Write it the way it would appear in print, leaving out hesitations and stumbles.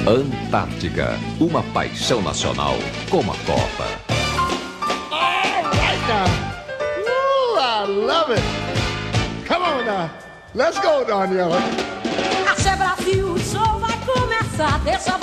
Antártica, uma paixão nacional como a Copa. All right now. Ooh, I love it. Come on now. Let's go, Daniela. Axé Brasil, o show vai começar. Deixa